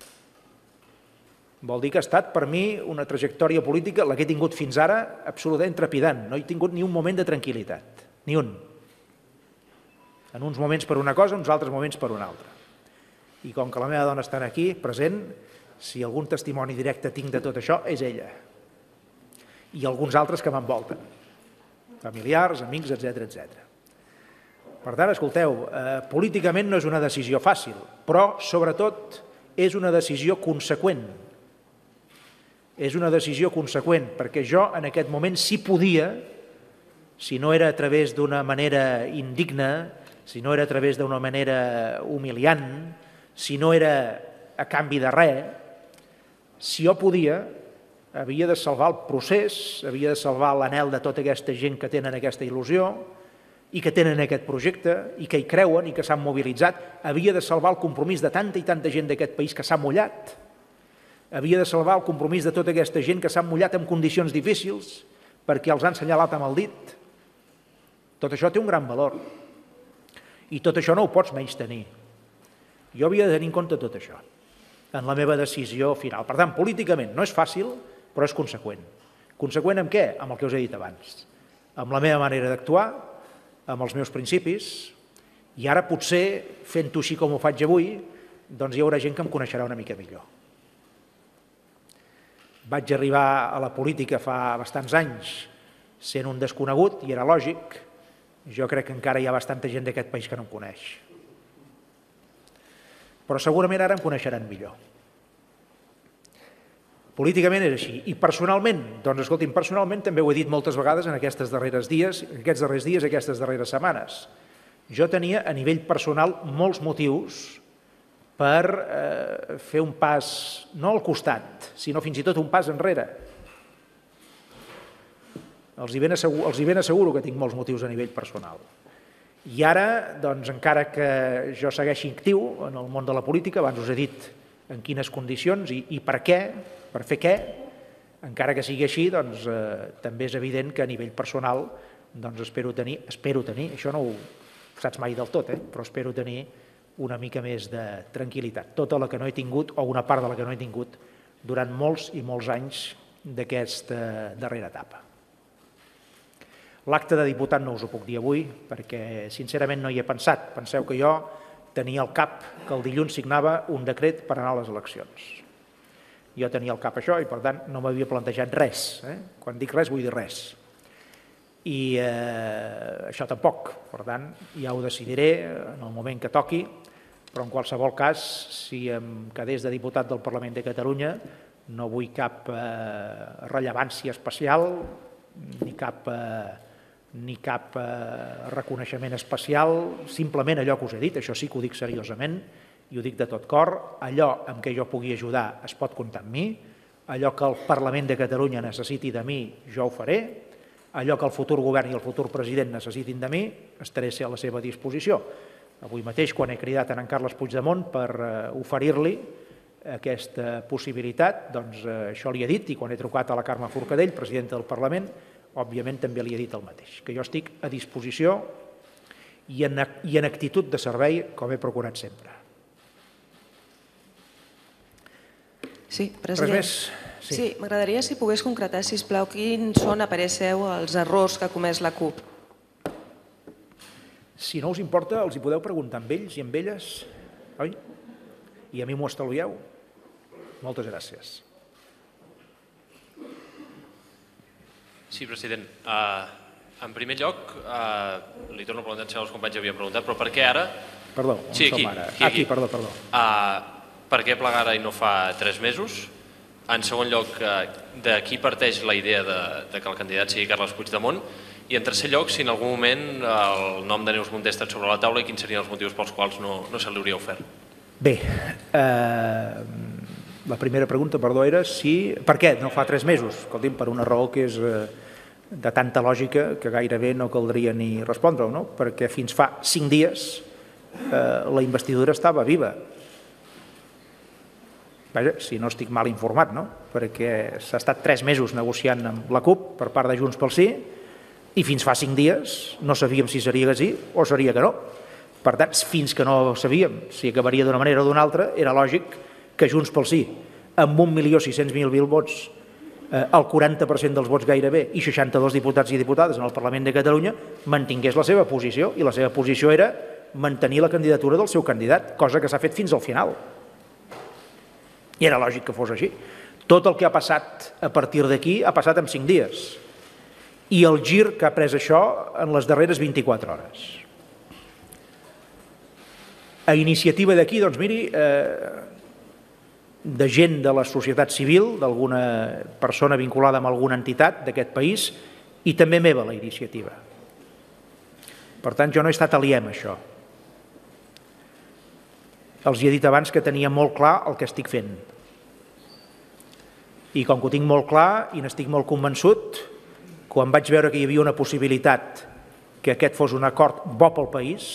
Vol dir que ha estat per mi una trajectòria política, la que he tingut fins ara, absolutament trepidant. No he tingut ni un moment de tranquil·litat, ni un. En uns moments per una cosa, en uns altres moments per una altra. I com que la meva dona està aquí, present, si algun testimoni directe tinc de tot això, és ella. I alguns altres que m'envolten, familiars, amics, etcètera, etcètera. Per tant, escolteu, políticament no és una decisió fàcil, però, sobretot, és una decisió conseqüent. És una decisió conseqüent, perquè jo, en aquest moment, sí podia, si no era a través d'una manera indigna, si no era a través d'una manera humiliant, si no era a canvi de res, si jo podia, havia de salvar el procés, havia de salvar l'anhel de tota aquesta gent que tenen aquesta il·lusió i que tenen aquest projecte i que hi creuen i que s'han mobilitzat, havia de salvar el compromís de tanta i tanta gent d'aquest país que s'ha mullat, havia de salvar el compromís de tota aquesta gent que s'ha mullat en condicions difícils perquè els han assenyalat amb el dit. Tot això té un gran valor. I tot això no ho pots menys tenir. Jo havia de tenir en compte tot això en la meva decisió final. Per tant, políticament no és fàcil, però és conseqüent. Conseqüent amb què? Amb el que us he dit abans. Amb la meva manera d'actuar, amb els meus principis, i ara potser, fent-ho així com ho faig avui, doncs hi haurà gent que em coneixerà una mica millor. Vaig arribar a la política fa bastants anys sent un desconegut, i era lògic. Jo crec que encara hi ha bastanta gent d'aquest país que no em coneix. Però segurament ara em coneixeran millor. Políticament és així. I personalment, doncs escolti'm, personalment també ho he dit moltes vegades en aquests darrers dies, aquests darrers dies, aquestes darreres setmanes. Jo tenia a nivell personal molts motius per eh, fer un pas, no al costat, sinó fins i tot un pas enrere. Els hi ben asseguro, els hi ben asseguro que tinc molts motius a nivell personal. I ara, doncs, encara que jo segueixi actiu en el món de la política, abans us he dit en quines condicions i, i per què, per fer què, encara que sigui així, doncs, eh, també és evident que a nivell personal doncs, espero tenir, espero tenir, això no ho saps mai del tot, eh? Però espero tenir una mica més de tranquil·litat, tota la que no he tingut o una part de la que no he tingut durant molts i molts anys d'aquesta darrera etapa. L'acte de diputat no us ho puc dir avui perquè sincerament no hi he pensat. Penseu que jo tenia al cap que el dilluns signava un decret per anar a les eleccions. Jo tenia al cap això i per tant no m'havia plantejat res. Eh? Quan dic res vull dir res. I eh, això tampoc. Per tant ja ho decidiré en el moment que toqui, però en qualsevol cas, si em quedés de diputat del Parlament de Catalunya, no vull cap eh, rellevància especial ni cap, eh, ni cap eh, reconeixement especial, simplement allò que us he dit, això sí que ho dic seriosament i ho dic de tot cor, allò en què jo pugui ajudar es pot comptar amb mi, allò que el Parlament de Catalunya necessiti de mi jo ho faré, allò que el futur govern i el futur president necessitin de mi estaré a la seva disposició. Avui mateix, quan he cridat a en Carles Puigdemont per eh, oferir-li aquesta possibilitat, doncs eh, això li he dit, i quan he trucat a la Carme Forcadell, presidenta del Parlament, òbviament també li he dit el mateix, que jo estic a disposició i en, i en actitud de servei com he procurat sempre. Sí, president. Res més? Sí, sí m'agradaria si pogués concretar, sisplau, quins són, a parer seu, els errors que ha comès la CUP. Si no us importa, els hi podeu preguntar amb ells i amb elles, oi? I a mi m'ho estalvieu. Moltes gràcies. Sí, president. Uh, en primer lloc, uh, li torno a preguntar si els companys havien preguntat, però per què ara? Perdó, on sí, aquí, som ara? Aquí, aquí. Aquí, perdó, perdó. Uh, per què plegar ara i no fa tres mesos? En segon lloc, uh, de qui parteix la idea de, de que el candidat sigui Carles Puigdemont? I en tercer lloc, si en algun moment el nom de Neus Munté ha estat sobre la taula i quins serien els motius pels quals no, no se li hauria ofert? Bé, eh, la primera pregunta, perdó, era si... Per què no fa tres mesos? Escolti'm, per una raó que és eh, de tanta lògica que gairebé no caldria ni respondre-ho, no? Perquè fins fa cinc dies eh, la investidura estava viva. Vaja, si no estic mal informat, no? Perquè s'ha estat tres mesos negociant amb la CUP per part de Junts pel Sí i fins fa cinc dies no sabíem si seria que sí o seria que no. Per tant, fins que no sabíem si acabaria d'una manera o d'una altra, era lògic que Junts pel Sí, amb un milió sis-cents mil vots, eh, el quaranta per cent dels vots gairebé, i seixanta-dos diputats i diputades en el Parlament de Catalunya, mantingués la seva posició, i la seva posició era mantenir la candidatura del seu candidat, cosa que s'ha fet fins al final. I era lògic que fos així. Tot el que ha passat a partir d'aquí ha passat en cinc dies. I el gir que ha pres això en les darreres vint-i-quatre hores. A iniciativa d'aquí, doncs miri, eh, de gent de la societat civil, d'alguna persona vinculada amb alguna entitat d'aquest país, i també meva la iniciativa. Per tant, jo no he estat aliè amb això. Els he dit abans que tenia molt clar el que estic fent. I com que ho tinc molt clar i n'estic molt convençut, quan vaig veure que hi havia una possibilitat que aquest fos un acord bo pel país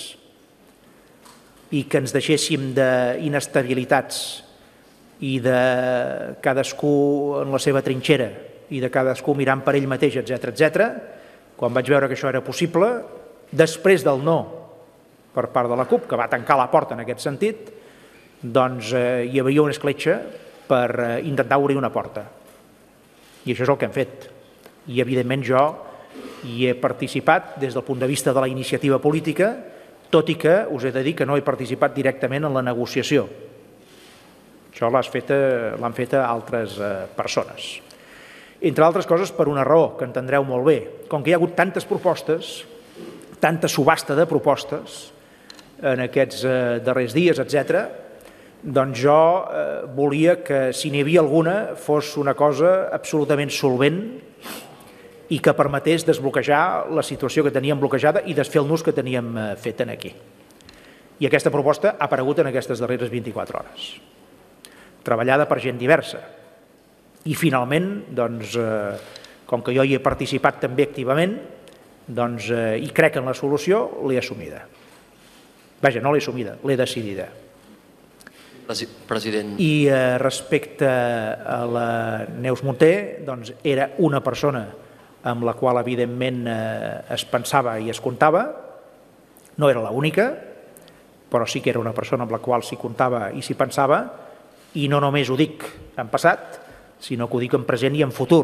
i que ens deixéssim d'inestabilitats i de cadascú en la seva trinxera i de cadascú mirant per ell mateix, etcètera, etcètera, quan vaig veure que això era possible, després del no per part de la CUP, que va tancar la porta en aquest sentit, doncs eh, hi havia una escletxa per eh, intentar obrir una porta. I això és el que hem fet. I evidentment jo hi he participat des del punt de vista de la iniciativa política, tot i que us he de dir que no he participat directament en la negociació. Això l'han fet altres persones. Entre altres coses per una raó, que entendreu molt bé. Com que hi ha hagut tantes propostes, tanta subhasta de propostes en aquests darrers dies, etcètera, doncs jo volia que, si n'hi havia alguna, fos una cosa absolutament solvent i que permetés desbloquejar la situació que teníem bloquejada i desfer el nus que teníem fet aquí. I aquesta proposta ha aparegut en aquestes darreres vint-i-quatre hores, treballada per gent diversa. I finalment, doncs, com que jo hi he participat també activament, doncs, eh, i crec en la solució, l'he assumida. Vaja, no l'he assumida, l'he decidida. President. I eh, respecte a la Neus Munté, doncs era una persona amb la qual evidentment eh, es pensava i es comptava, no era l'única, però sí que era una persona amb la qual s'hi comptava i s'hi pensava, i no només ho dic en passat, sinó que ho dic en present i en futur.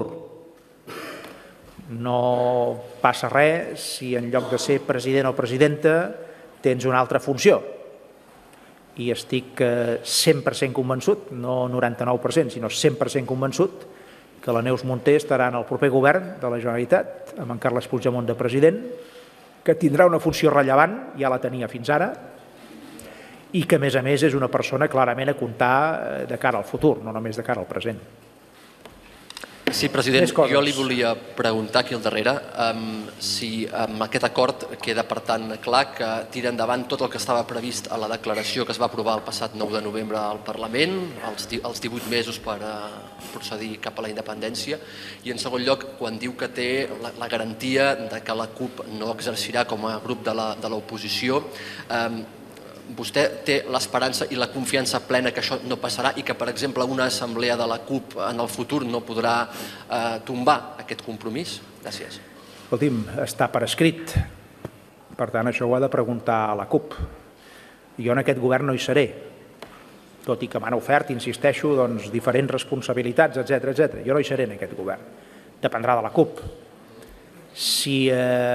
No passa res si en lloc de ser president o presidenta tens una altra funció. I estic cent per cent convençut, no noranta-nou per cent, sinó cent per cent convençut, que la Neus Munté estarà en el proper govern de la Generalitat, amb en Carles Puigdemont de president, que tindrà una funció rellevant, ja la tenia fins ara, i que, a més a més, és una persona clarament a comptar de cara al futur, no només de cara al present. Sí, president, jo li volia preguntar aquí al darrere si amb aquest acord queda, per tant, clar que tira endavant tot el que estava previst a la declaració que es va aprovar el passat nou de novembre al Parlament, els divuit mesos per procedir cap a la independència, i en segon lloc, quan diu que té la garantia que la CUP no exercirà com a grup de l'oposició, vostè té l'esperança i la confiança plena que això no passarà i que, per exemple, una assemblea de la CUP en el futur no podrà tombar aquest compromís? Gràcies. Escolti'm, està per escrit. Per tant, això ho ha de preguntar a la CUP. Jo en aquest govern no hi seré, tot i que m'han ofert, insisteixo, diferents responsabilitats, etcètera, etcètera. Jo no hi seré en aquest govern. Dependrà de la CUP. Si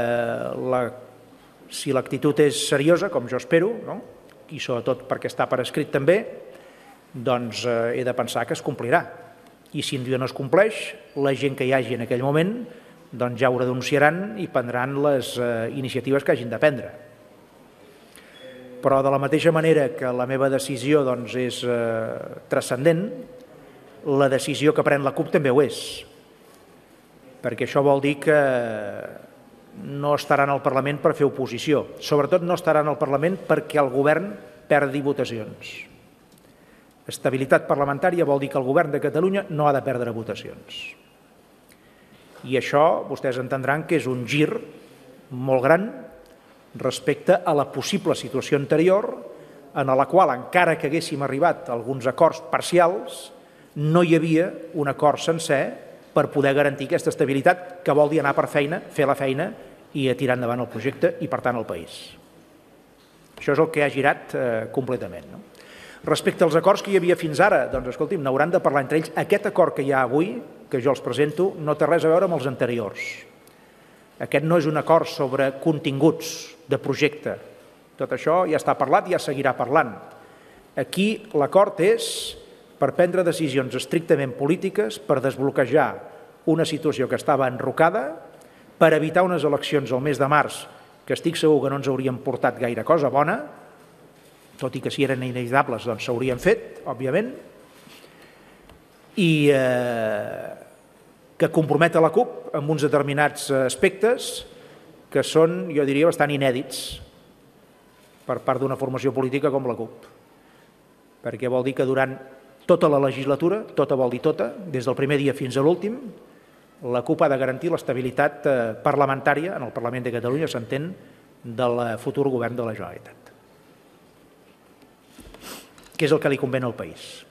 l'actitud és seriosa, com jo espero, no?, i sobretot perquè està per escrit també, doncs he de pensar que es complirà. I si un dia no es compleix, la gent que hi hagi en aquell moment doncs ja ho denunciaran i prendran les iniciatives que hagin de prendre. Però de la mateixa manera que la meva decisió doncs, és transcendent, la decisió que pren la CUP també ho és. Perquè això vol dir que no estaran al Parlament per fer oposició. Sobretot no estaran al Parlament perquè el govern perdi votacions. Estabilitat parlamentària vol dir que el govern de Catalunya no ha de perdre votacions. I això vostès entendran que és un gir molt gran respecte a la possible situació anterior en la qual, encara que haguéssim arribat a alguns acords parcials, no hi havia un acord sencer per poder garantir aquesta estabilitat, que vol dir anar per feina, fer la feina i tirar endavant el projecte i, per tant, el país. Això és el que ha girat completament. Respecte als acords que hi havia fins ara, doncs, escolti'm, n'hauran de parlar entre ells. Aquest acord que hi ha avui, que jo els presento, no té res a veure amb els anteriors. Aquest no és un acord sobre continguts de projecte. Tot això ja està parlat i ja seguirà parlant. Aquí l'acord és per prendre decisions estrictament polítiques, per desbloquejar una situació que estava enrocada, per evitar unes eleccions al mes de març, que estic segur que no ens haurien portat gaire cosa bona, tot i que si eren inevitables doncs s'haurien fet, òbviament, i que compromet a la CUP amb uns determinats aspectes que són, jo diria, bastant inèdits per part d'una formació política com la CUP. Perquè vol dir que durant tota la legislatura, tota vol dir tota, des del primer dia fins a l'últim, la CUP ha de garantir l'estabilitat parlamentària en el Parlament de Catalunya, s'entén, del futur govern de la Generalitat. ¿Qué es lo que le conviene al país?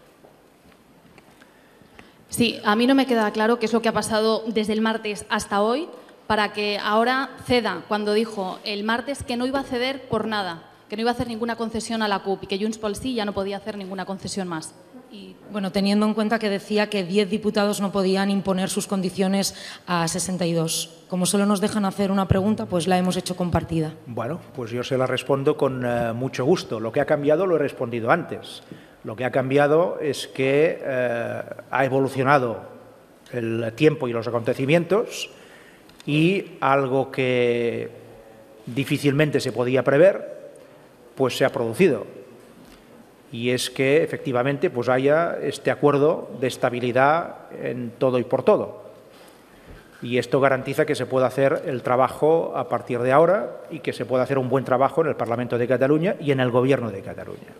Sí, a mí no me queda claro qué es lo que ha pasado desde el martes hasta hoy para que ahora ceda cuando dijo el martes que no iba a ceder por nada, que no iba a hacer ninguna concesión a la CUP y que Junts pel Sí ya no podía hacer ninguna concesión más. Y bueno, teniendo en cuenta que decía que diez diputados no podían imponer sus condiciones a sesenta y dos. Como solo nos dejan hacer una pregunta, pues la hemos hecho compartida. Bueno, pues yo se la respondo con uh, mucho gusto. Lo que ha cambiado lo he respondido antes. Lo que ha cambiado es que uh, ha evolucionado el tiempo y los acontecimientos y algo que difícilmente se podía prever, pues se ha producido. Y es que efectivamente pues haya este acuerdo de estabilidad en todo y por todo. Y esto garantiza que se pueda hacer el trabajo a partir de ahora y que se pueda hacer un buen trabajo en el Parlamento de Cataluña y en el Gobierno de Cataluña.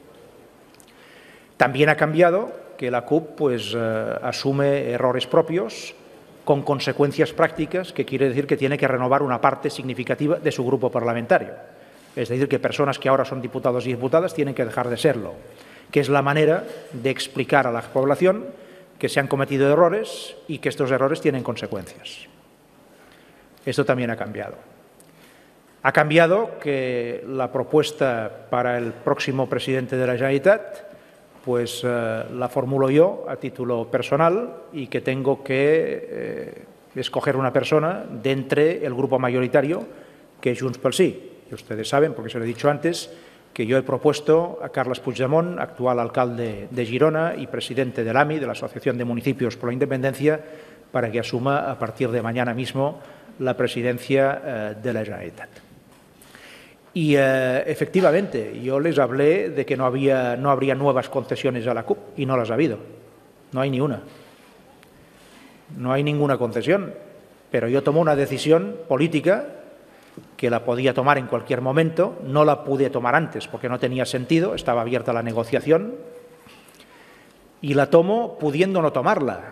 También ha cambiado que la CUP pues, eh, asume errores propios, con consecuencias prácticas, que quiere decir que tiene que renovar una parte significativa de su grupo parlamentario. Es decir, que personas que ahora son diputados y diputadas tienen que dejar de serlo, que es la manera de explicar a la población que se han cometido errores y que estos errores tienen consecuencias. Esto también ha cambiado. Ha cambiado que la propuesta para el próximo presidente de la Generalitat pues eh, la formulo yo a título personal y que tengo que eh, escoger una persona de entre el grupo mayoritario que es Junts pel Sí. Y ustedes saben, porque se lo he dicho antes, que yo he propuesto a Carles Puigdemont, actual alcalde de Girona y presidente del A M I, de la Asociación de Municipios por la Independencia, para que asuma a partir de mañana mismo la presidencia eh, de la Generalitat. Y eh, efectivamente, yo les hablé de que no, había, no habría nuevas concesiones a la C U P y no las ha habido. No hay ni una. No hay ninguna concesión. Pero yo tomo una decisión política que la podía tomar en cualquier momento. No la pude tomar antes porque no tenía sentido, estaba abierta la negociación. Y la tomo pudiendo no tomarla.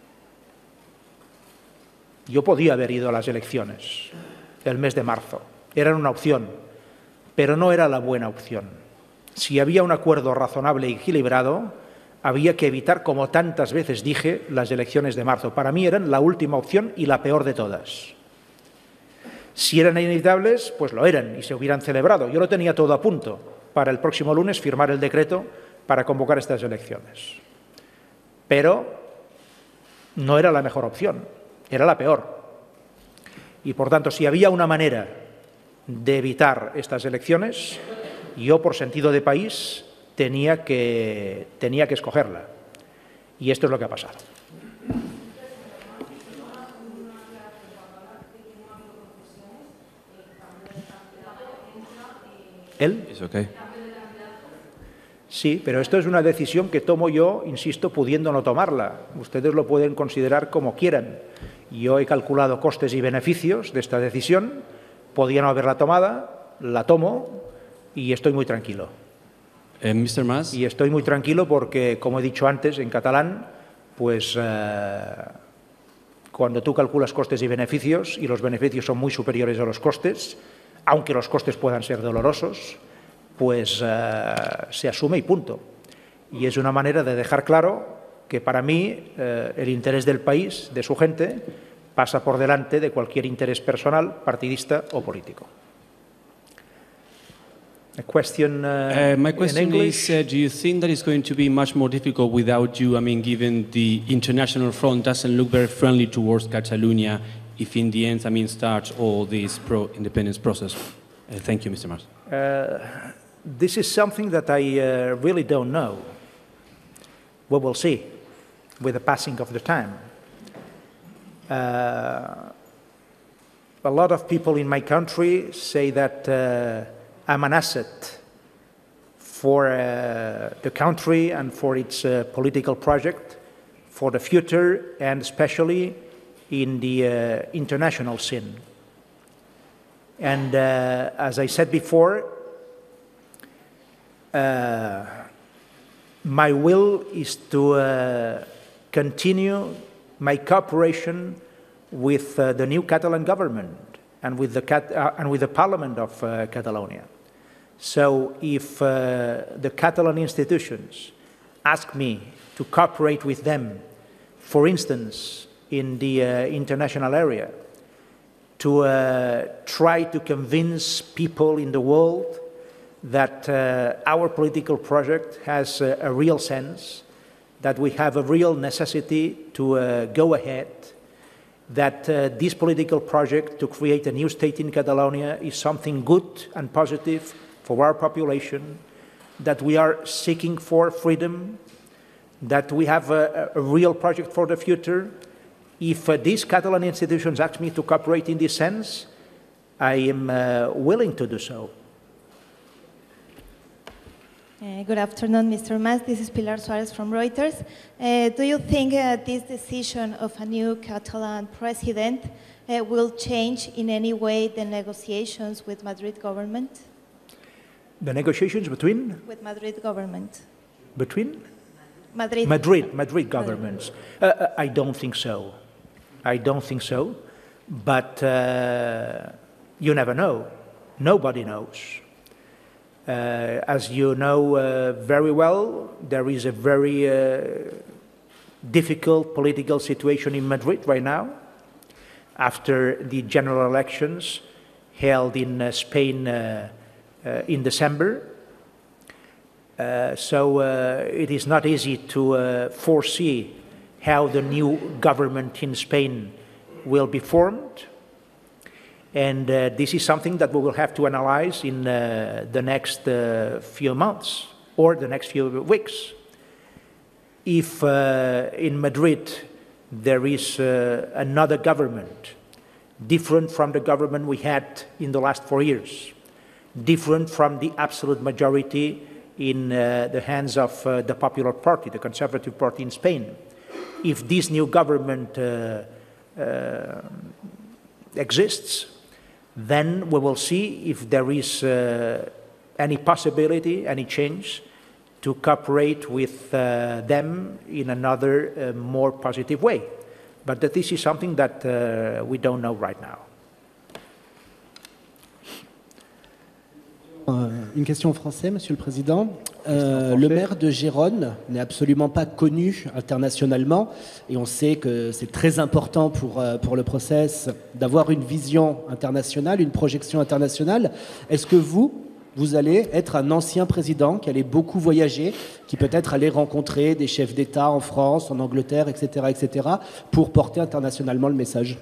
Yo podía haber ido a las elecciones el mes de marzo. Eran una opción. Pero no era la buena opción. Si había un acuerdo razonable y equilibrado, había que evitar, como tantas veces dije, las elecciones de marzo. Para mí eran la última opción y la peor de todas. Si eran inevitables, pues lo eran y se hubieran celebrado. Yo lo tenía todo a punto para el próximo lunes firmar el decreto para convocar estas elecciones. Pero no era la mejor opción, era la peor. Y por tanto, si había una manera de evitar estas elecciones, yo por sentido de país tenía que, tenía que escogerla. Y esto es lo que ha pasado. ¿Él? Okay. Sí, pero esto es una decisión que tomo yo, insisto, pudiendo no tomarla. Ustedes lo pueden considerar como quieran. Yo he calculado costes y beneficios de esta decisión. Podía no haberla tomada, la tomo y estoy muy tranquilo. Eh, mister Mas. Y estoy muy tranquilo porque, como he dicho antes, en catalán, pues eh, cuando tú calculas costes y beneficios y los beneficios son muy superiores a los costes, aunque los costes puedan ser dolorosos, pues eh, se asume y punto. Y es una manera de dejar claro que para mí eh, el interés del país, de su gente, pasa por delante de cualquier interés personal, partidista o político. A question, uh, uh, my question in English. is, uh, do you think that it's going to be much more difficult without you? I mean, given the international front doesn't look very friendly towards Catalonia, if in the end, I mean, starts all this pro-independence process. Uh, thank you, Mister Mas. Uh, this is something that I uh, really don't know. We will see with the passing of the time. Uh, a lot of people in my country say that uh, I'm an asset for uh, the country and for its uh, political project, for the future, and especially in the uh, international scene. And uh, as I said before, uh, my will is to uh, continue my cooperation with uh, the new Catalan government and with the, Cat uh, and with the Parliament of uh, Catalonia. So if uh, the Catalan institutions ask me to cooperate with them, for instance, in the uh, international area, to uh, try to convince people in the world that uh, our political project has uh, a real sense, that we have a real necessity to uh, go ahead, that uh, this political project to create a new state in Catalonia is something good and positive for our population, that we are seeking for freedom, that we have a, a real project for the future. If uh, these Catalan institutions ask me to cooperate in this sense, I am uh, willing to do so. Uh, good afternoon, Mister Mas. This is Pilar Suarez from Reuters. Uh, do you think uh, this decision of a new Catalan president uh, will change in any way the negotiations with Madrid government? The negotiations between? With Madrid government. Between? Madrid. Madrid, Madrid governments. Uh, I don't think so. I don't think so, but uh, you never know. Nobody knows. Uh, as you know uh, very well, there is a very uh, difficult political situation in Madrid right now, after the general elections held in uh, Spain uh, uh, in December. Uh, so uh, it is not easy to uh, foresee how the new government in Spain will be formed. And uh, this is something that we will have to analyze in uh, the next uh, few months or the next few weeks. If uh, in Madrid there is uh, another government different from the government we had in the last four years, different from the absolute majority in uh, the hands of uh, the Popular Party, the Conservative Party in Spain, if this new government uh, uh, exists, then we will see if there is uh, any possibility, any change to cooperate with uh, them in another uh, more positive way. But that this is something that uh, we don't know right now. Euh, une question en français, Monsieur le Président. Euh, le maire de Gérone n'est absolument pas connu internationalement et on sait que c'est très important pour, euh, pour le process d'avoir une vision internationale, une projection internationale. Est-ce que vous, vous allez être un ancien président qui allait beaucoup voyager, qui peut-être allait rencontrer des chefs d'État en France, en Angleterre, et cetera, et cetera, pour porter internationalement le message?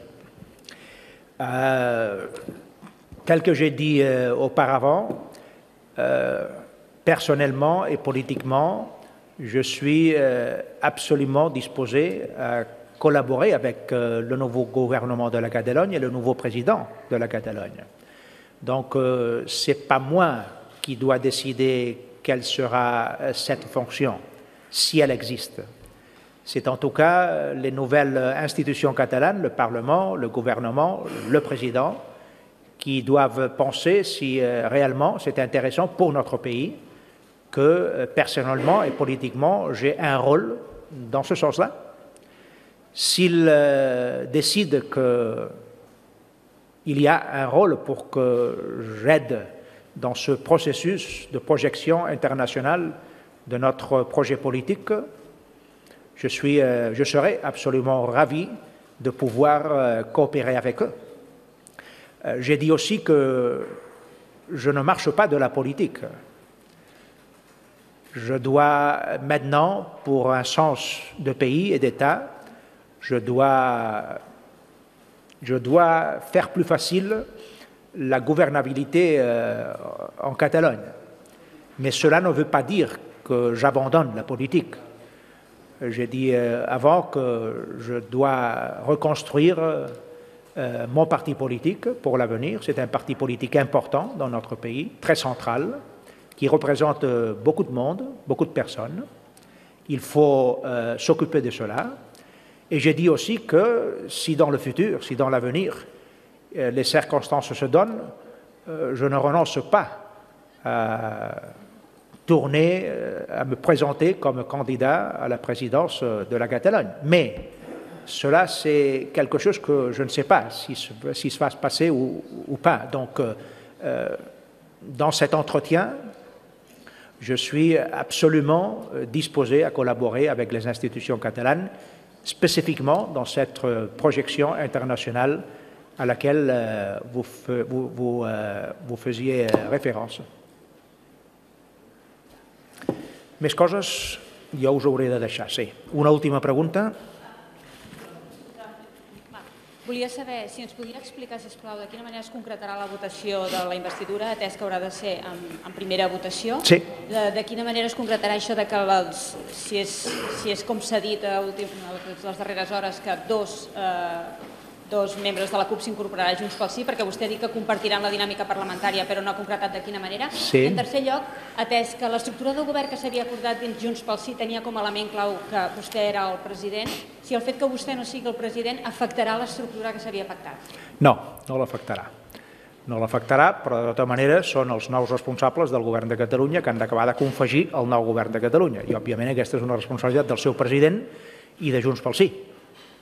euh, Tel que j'ai dit euh, auparavant, euh, personnellement et politiquement, je suis euh, absolument disposé à collaborer avec euh, le nouveau gouvernement de la Catalogne et le nouveau président de la Catalogne. Donc, euh, ce n'est pas moi qui dois décider quelle sera euh, cette fonction, si elle existe. C'est en tout cas les nouvelles institutions catalanes, le Parlement, le gouvernement, le président, qui doivent penser si euh, réellement c'est intéressant pour notre pays que euh, personnellement et politiquement j'ai un rôle dans ce sens-là. S'ils euh, décident qu'il y a un rôle pour que j'aide dans ce processus de projection internationale de notre projet politique, je, suis, euh, je serai absolument ravi de pouvoir euh, coopérer avec eux. Euh, j'ai dit aussi que je ne marche pas de la politique. Je dois maintenant, pour un sens de pays et d'État, je dois, je dois faire plus facile la gouvernabilité euh, en Catalogne. Mais cela ne veut pas dire que j'abandonne la politique. J'ai dit euh, avant que je dois reconstruire euh, mon parti politique pour l'avenir. C'est un parti politique important dans notre pays, très central, qui représente beaucoup de monde, beaucoup de personnes. Il faut euh, s'occuper de cela. Et j'ai dit aussi que si dans le futur, si dans l'avenir, euh, les circonstances se donnent, euh, je ne renonce pas à tourner, euh, à me présenter comme candidat à la présidence de la Catalogne. Mais cela, c'est quelque chose que je ne sais pas si, si ça va se passer ou, ou pas. Donc, euh, dans cet entretien, je suis absolument disposé à collaborer avec les institutions catalanes, spécifiquement dans cette projection internationale à laquelle euh, vous, vous, vous, euh, vous faisiez référence. Més coses jo us hauré de deixar, sí. Una última pregunta. Volia saber si ens podria explicar, sisplau, de quina manera es concretarà la votació de la investidura, atès que haurà de ser en, en primera votació. Sí. De, de quina manera es concretarà això de que les, si, és, si és com s'ha dit a, últim, a les darreres hores que dos, eh, dos membres de la CUP s'incorporaran a Junts pel Sí, perquè vostè ha dit que compartiran la dinàmica parlamentària, però no ha concretat de quina manera. Sí. I en tercer lloc, atès que l'estructura del govern que s'havia acordat dins Junts pel Sí tenia com a element clau que vostè era el president, si el fet que vostè no sigui el president afectarà l'estructura que s'havia pactat. No, no l'afectarà. No l'afectarà, però de tota manera són els nous responsables del govern de Catalunya que han d'acabar de confegir el nou govern de Catalunya. I, òbviament, aquesta és una responsabilitat del seu president i de Junts pel Sí.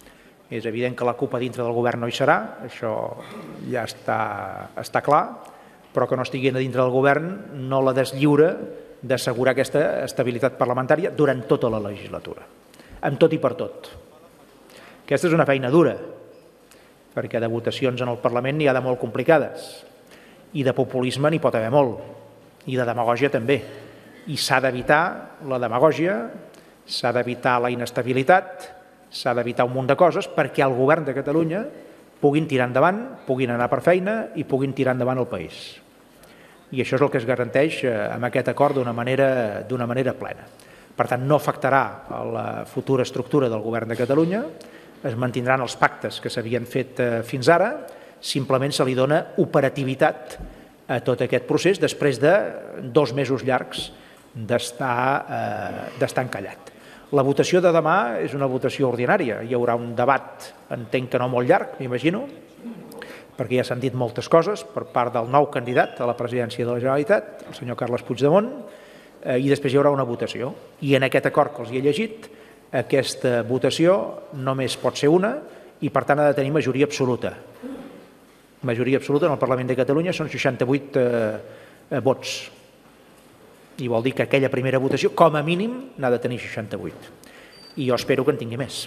És evident que la CUP a dintre del govern no hi serà, això ja està, està clar, però que no estiguin a dintre del govern no la deslliura d'assegurar aquesta estabilitat parlamentària durant tota la legislatura, amb tot i per tot. Aquesta és una feina dura, perquè de votacions en el Parlament n'hi ha de molt complicades, i de populisme n'hi pot haver molt, i de demagògia també. I s'ha d'evitar la demagògia, s'ha d'evitar la inestabilitat, s'ha d'evitar un munt de coses perquè el govern de Catalunya puguin tirar endavant, puguin anar per feina i puguin tirar endavant el país. I això és el que es garanteix amb aquest acord d'una manera, d'una manera plena. Per tant, no afectarà la futura estructura del govern de Catalunya, es mantindran els pactes que s'havien fet fins ara, simplement se li dona operativitat a tot aquest procés després de dos mesos llargs d'estar eh, d'estar encallat. La votació de demà és una votació ordinària. Hi haurà un debat, entenc que no molt llarg, m'imagino, perquè ja s'han dit moltes coses per part del nou candidat a la presidència de la Generalitat, el senyor Carles Puigdemont, eh, i després hi haurà una votació. I en aquest acord que els hi he llegit, aquesta votació només pot ser una i per tant ha de tenir majoria absoluta. Majoria absoluta en el Parlament de Catalunya són seixanta-vuit eh, vots. I vol dir que aquella primera votació, com a mínim, n'ha de tenir seixanta-vuit. I jo espero que en tingui més.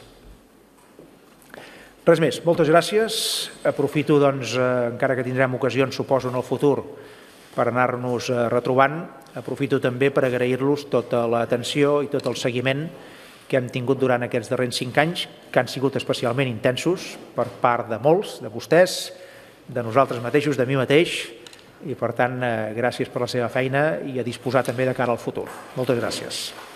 Res més, moltes gràcies. Aprofito, doncs, eh, encara que tindrem ocasions, suposo, en el futur, per anar-nos eh, retrobant. Aprofito també per agrair-los tota l'atenció i tot el seguiment que hem tingut durant aquests darrers cinc anys, que han sigut especialment intensos per part de molts, de vostès, de nosaltres mateixos, de mi mateix, i per tant, gràcies per la seva feina i a disposar també de cara al futur. Moltes gràcies.